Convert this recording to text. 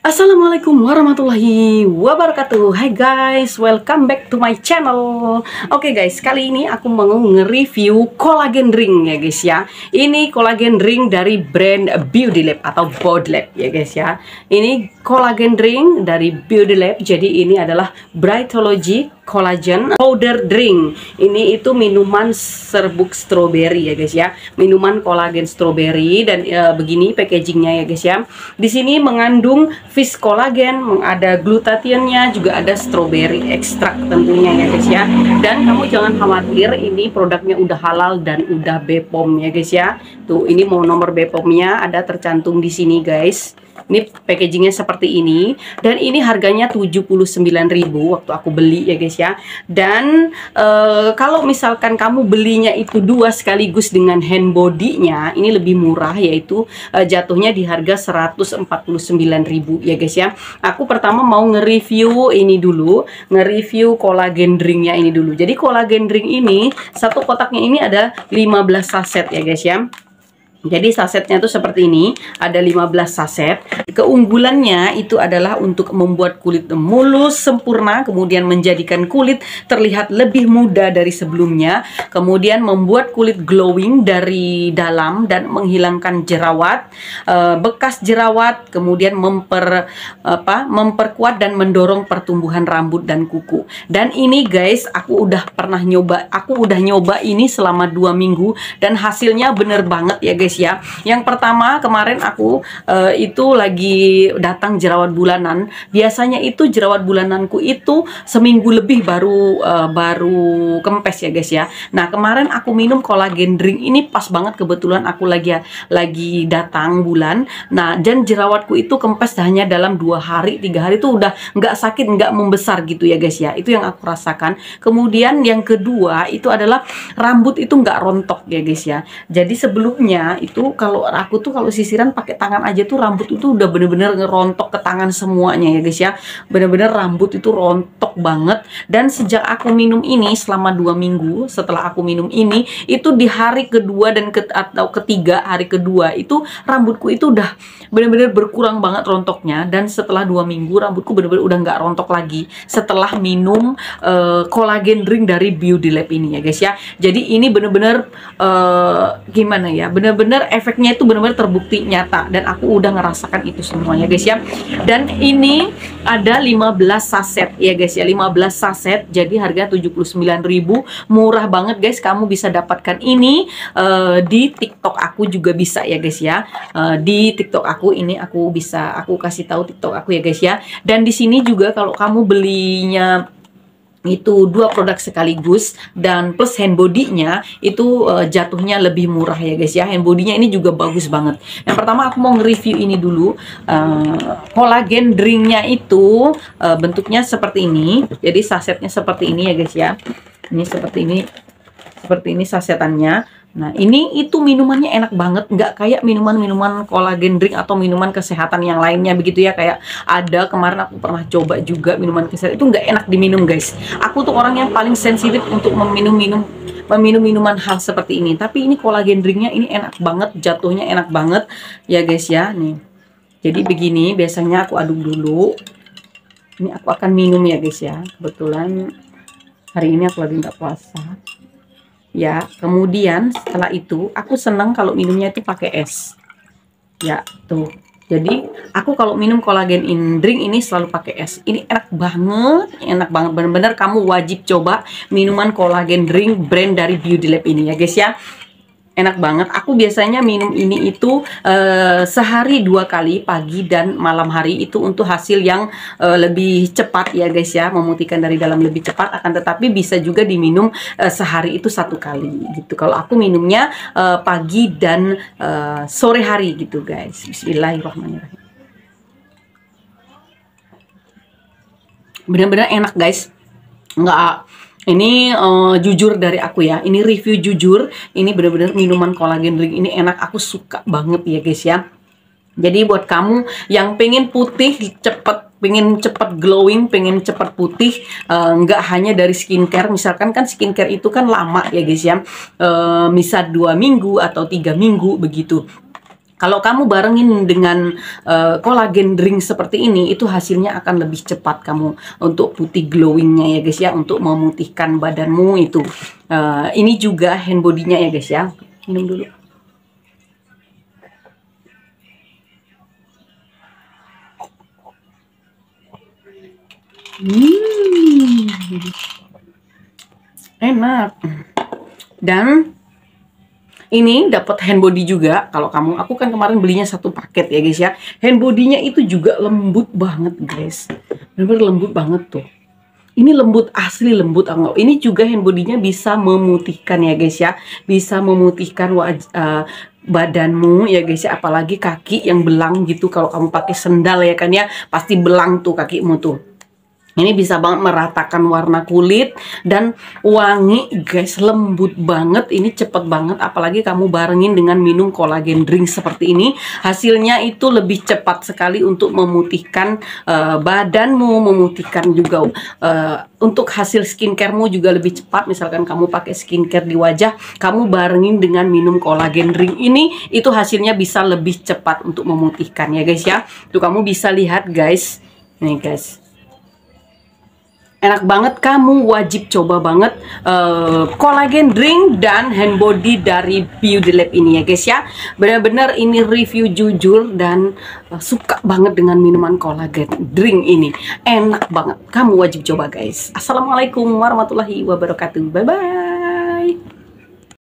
Assalamualaikum warahmatullahi wabarakatuh. Hai guys, welcome back to my channel. Oke guys, kali ini aku mau nge-review collagen drink ya guys ya. Ini collagen drink dari brand Beauty Lab atau Body Lab ya guys ya. Ini collagen drink dari Beauty Lab. Jadi ini adalah Brightology Collagen Powder Drink. Ini itu minuman serbuk strawberry ya guys ya. Minuman kolagen strawberry dan begini packagingnya ya guys ya. Di sini mengandung fish collagen, ada glutathionnya, juga ada strawberry ekstrak tentunya ya guys ya. Dan kamu jangan khawatir, ini produknya udah halal dan udah BPOM ya guys ya. Tuh, ini mau nomor BPOM-nya ada tercantum di sini guys. Ini packagingnya seperti ini dan ini harganya 79.000 waktu aku beli ya guys ya. Dan kalau misalkan kamu belinya itu dua sekaligus dengan hand body-nya, ini lebih murah, yaitu jatuhnya di harga 149.000 ya guys ya. Aku pertama mau nge-review ini dulu, nge-review collagen drinknya ini dulu. Jadi collagen drink ini satu kotaknya ini ada 15 saset ya guys ya. Jadi sasetnya tuh seperti ini, ada 15 saset. Keunggulannya itu adalah untuk membuat kulit mulus, sempurna, kemudian menjadikan kulit terlihat lebih muda dari sebelumnya, kemudian membuat kulit glowing dari dalam dan menghilangkan bekas jerawat, kemudian memperkuat dan mendorong pertumbuhan rambut dan kuku. Dan ini guys, aku udah nyoba ini selama 2 minggu dan hasilnya bener banget ya guys ya. Yang pertama kemarin aku itu lagi datang jerawat bulanan. Biasanya itu jerawat bulananku itu seminggu lebih baru kempes ya guys ya. Nah kemarin aku minum collagen drink ini pas banget, kebetulan aku lagi datang bulan. Nah dan jerawatku itu kempes hanya dalam 2 hari 3 hari itu udah nggak sakit, nggak membesar gitu ya guys ya. Itu yang aku rasakan. Kemudian yang kedua itu adalah rambut itu nggak rontok ya guys ya. Jadi sebelumnya itu kalau aku tuh kalau sisiran pakai tangan aja tuh rambut itu udah bener-bener ngerontok ke tangan semuanya ya guys ya. Bener-bener rambut itu rontok banget. Dan sejak aku minum ini selama 2 minggu, setelah aku minum ini itu di hari kedua dan atau ketiga hari kedua itu rambutku itu udah bener-bener berkurang banget rontoknya. Dan setelah 2 minggu rambutku bener-bener udah nggak rontok lagi setelah minum collagen drink dari Beauty Lab ini ya guys ya. Jadi ini bener-bener gimana ya, bener-bener efeknya itu benar-benar terbukti nyata dan aku udah ngerasakan itu semuanya guys ya. Dan ini ada 15 saset ya guys ya, 15 saset jadi harga 79.000, murah banget guys. Kamu bisa dapatkan ini di TikTok aku juga bisa ya guys ya. Di TikTok aku ini aku kasih tahu TikTok aku ya guys ya. Dan di sini juga kalau kamu belinya itu 2 produk sekaligus dan plus hand body-nya itu jatuhnya lebih murah ya guys ya. Hand body-nya ini juga bagus banget. Yang pertama aku mau nge-review ini dulu. Collagen drink-nya itu bentuknya seperti ini. Jadi sasetnya seperti ini ya guys ya. Ini seperti ini sasetannya. Nah ini itu minumannya enak banget, nggak kayak minuman-minuman collagen drink atau minuman kesehatan yang lainnya begitu ya. Kayak ada kemarin aku pernah coba juga minuman kesehatan, itu nggak enak diminum guys. Aku tuh orang yang paling sensitif untuk meminum minuman hal seperti ini. Tapi ini collagen drinknya ini enak banget, jatuhnya enak banget ya guys ya. Nih jadi begini, biasanya aku aduk dulu. Ini aku akan minum ya guys ya. Kebetulan hari ini aku lagi nggak puasa ya. Kemudian setelah itu aku seneng kalau minumnya itu pakai es ya tuh. Jadi aku kalau minum collagen drink ini selalu pakai es. Ini enak banget, bener-bener kamu wajib coba minuman collagen drink brand dari Beauty Lab ini ya guys ya. Enak banget. Aku biasanya minum ini itu sehari 2 kali, pagi dan malam hari, itu untuk hasil yang lebih cepat ya guys ya, memutihkan dari dalam lebih cepat. Akan tetapi bisa juga diminum sehari itu 1 kali gitu. Kalau aku minumnya pagi dan sore hari gitu guys. Bismillahirrahmanirrahim. Bener-bener enak guys. Ini jujur dari aku ya, ini review jujur, ini bener-bener minuman collagen drink ini enak, aku suka banget ya guys ya. Jadi buat kamu yang pengen putih pengen cepet glowing, pengen cepet putih, nggak hanya dari skincare. Misalkan kan skincare itu kan lama ya guys ya, misal 2 minggu atau 3 minggu begitu. Kalau kamu barengin dengan collagen drink seperti ini, itu hasilnya akan lebih cepat kamu untuk putih glowingnya ya guys ya, untuk memutihkan badanmu itu. Ini juga hand body-nya ya guys ya. Minum dulu. Enak. Dan ini dapat hand body juga. Kalau kamu, aku kan kemarin belinya satu paket ya guys ya. Hand body-nya itu juga lembut banget guys. Bener-bener lembut banget tuh. Ini lembut, asli lembut. Ini juga hand body-nya bisa memutihkan ya guys ya. Bisa memutihkan badanmu ya guys ya. Apalagi kaki yang belang gitu. Kalau kamu pakai sendal ya kan ya, pasti belang tuh kakimu tuh. Ini bisa banget meratakan warna kulit dan wangi guys, lembut banget, ini cepet banget. Apalagi kamu barengin dengan minum collagen drink seperti ini, hasilnya itu lebih cepat sekali untuk memutihkan badanmu, memutihkan juga untuk hasil skincaremu juga lebih cepat. Misalkan kamu pakai skincare di wajah, kamu barengin dengan minum collagen drink ini, itu hasilnya bisa lebih cepat untuk memutihkan ya guys ya. Tuh kamu bisa lihat guys, nih guys. Enak banget, kamu wajib coba banget collagen drink dan hand body dari Beauty Lab ini ya guys ya. Benar-benar ini review jujur dan suka banget dengan minuman collagen drink ini. Enak banget, kamu wajib coba guys. Assalamualaikum warahmatullahi wabarakatuh. Bye bye.